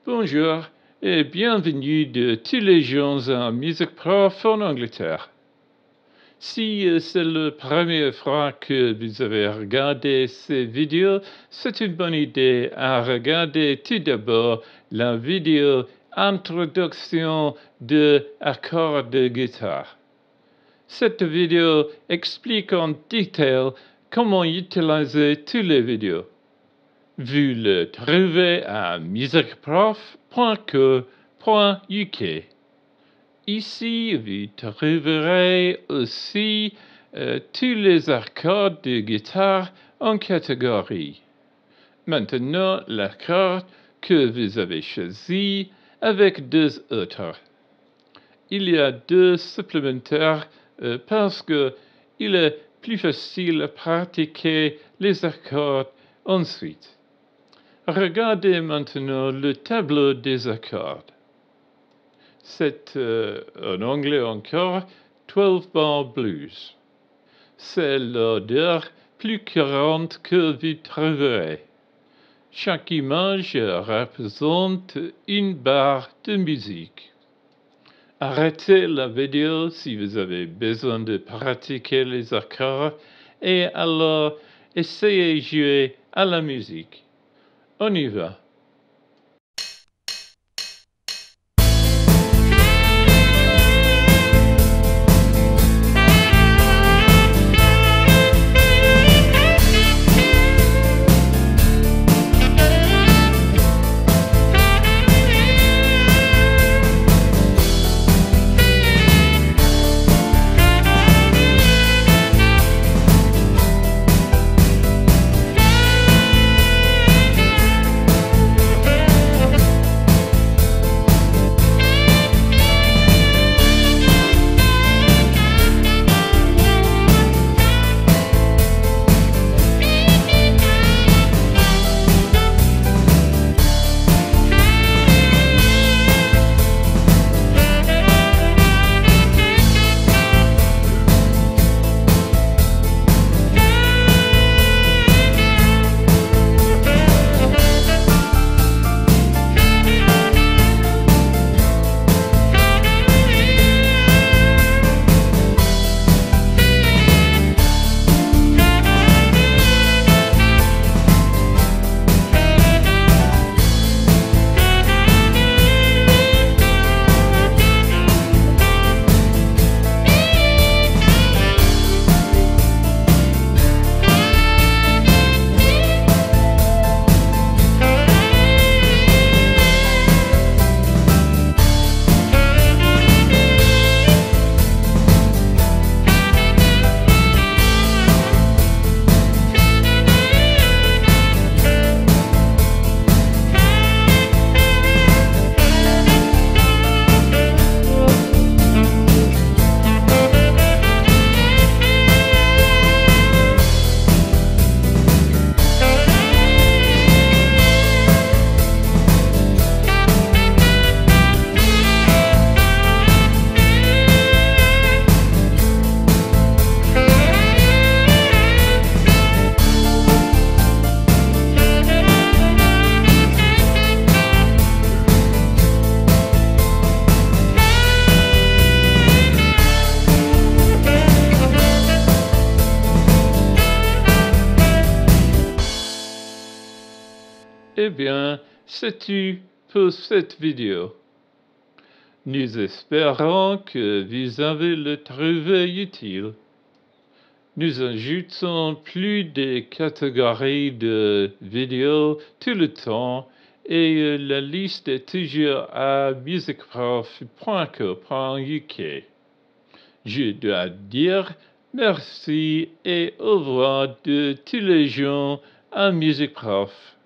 Bonjour et bienvenue de tous les gens en musique prof en Angleterre. Si c'est la première fois que vous avez regardé ces vidéos, c'est une bonne idée à regarder tout d'abord la vidéo introduction de accords de guitare. Cette vidéo explique en détail comment utiliser toutes les vidéos. Vous le trouvez à musicprof.co.uk. Ici, vous trouverez aussi tous les accords de guitare en catégorie. Maintenant, l'accord que vous avez choisi avec deux autres. Il y a deux supplémentaires parce qu'il est plus facile à pratiquer les accords ensuite. Regardez maintenant le tableau des accords. C'est en anglais encore 12 bar blues. C'est l'ordre plus courante que vous trouverez. Chaque image représente une barre de musique. Arrêtez la vidéo si vous avez besoin de pratiquer les accords et alors essayez de jouer à la musique. On y va. Eh bien, c'est tout pour cette vidéo. Nous espérons que vous avez le trouvé utile. Nous ajoutons plus de catégories de vidéos tout le temps et la liste est toujours à musicprof.co.uk. Je dois dire merci et au revoir de tous les gens à Music Prof.